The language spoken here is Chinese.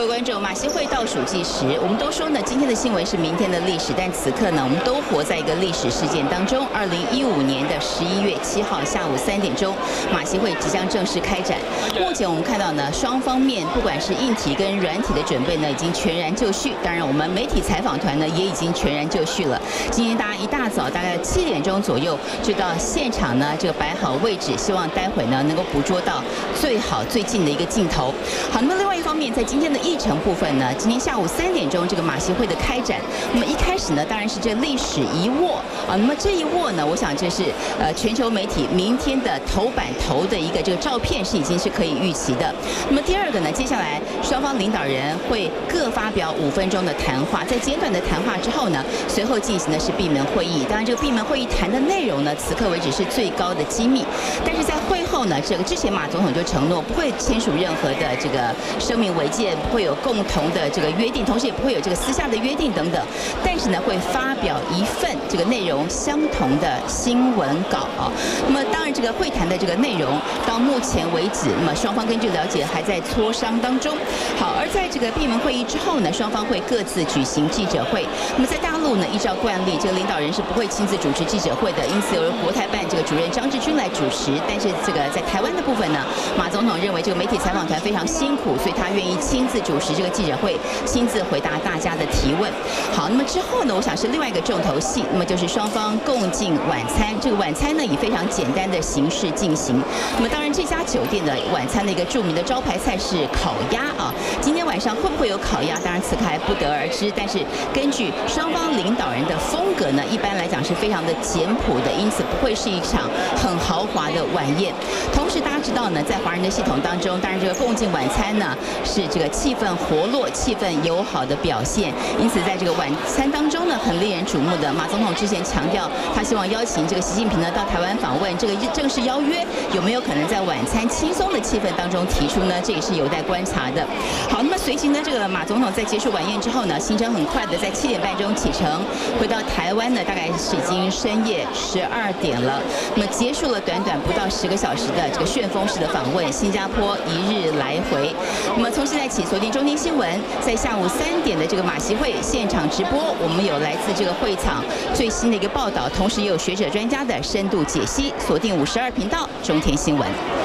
位观众，马习会倒数计时，我们都说呢，今天的新闻是明天的历史，但此刻呢，我们都活在一个历史事件当中。2015年的11月7号下午3点钟，马习会即将正式开展。目前我们看到呢，双方面不管是硬体跟软体的准备呢，已经全然就绪。当然，我们媒体采访团呢，也已经全然就绪了。今天大家一大早，大概7点钟左右就到现场呢，这个摆好位置，希望待会呢能够捕捉到最好最近的一个镜头。好，那么另外一方面，在今天的议程部分呢，今天下午3点钟这个马习会的开展，那么一开始呢，当然是这历史一握啊，那么这一握呢，我想这是全球媒体明天的头版头的一个这个照片是已经是可以预期的。那么第二个呢，接下来双方领导人会各发表5分钟的谈话，在简短的谈话之后呢，随后进行的是闭门会议。当然，这个闭门会议谈的内容呢，此刻为止是最高的机密，但是在会后呢，这个之前马总统就承诺不会签署任何的这个声明违建，不会有共同的这个约定，同时也不会有这个私下的约定等等。但是呢，会发表一份这个内容相同的新闻稿啊。那么当然，这个会谈的这个内容到目前为止，那么双方根据了解还在磋商当中。好，而在这个闭门会议之后呢，双方会各自举行记者会。那么在大陆呢，依照惯例，这个领导人是不会亲自主持记者会的，因此由国台办这个主任张志军来主持。但是这个在台湾的部分呢，马总统认为这个媒体采访团非常辛苦，所以他愿意亲自主持这个记者会，亲自回答大家的提问。好，那么之后呢，我想是另外一个重头戏，那么就是双方共进晚餐。这个晚餐呢，以非常简单的形式进行。那么当然，这家酒店的晚餐的一个著名的招牌菜是烤鸭啊。今天晚上会不会有烤鸭？当然此刻还不得而知。但是根据双方领导人的风格呢，一般来讲是非常的简朴的，因此不会是一场很豪华的晚宴。同时，大家知道呢，在华人的系统当中，当然这个共进晚餐呢是这个气氛活络、气氛友好的表现。因此，在这个晚餐当中呢，很令人瞩目的马总统之前强调，他希望邀请这个习近平呢到台湾访问，这个正式邀约有没有可能在晚餐轻松的气氛当中提出呢？这也是有待观察的。好，那么随即呢，这个马总统在结束晚宴之后呢，行程很快的在7点半钟启程，回到台湾呢，大概是已经深夜12点了。那么结束了短不到10个小时的这个旋风式的访问，新加坡1日来回。那么从现在起锁定中天新闻，在下午3点的这个马习会现场直播，我们有来自这个会场最新的一个报道，同时也有学者专家的深度解析，锁定52频道中天新闻。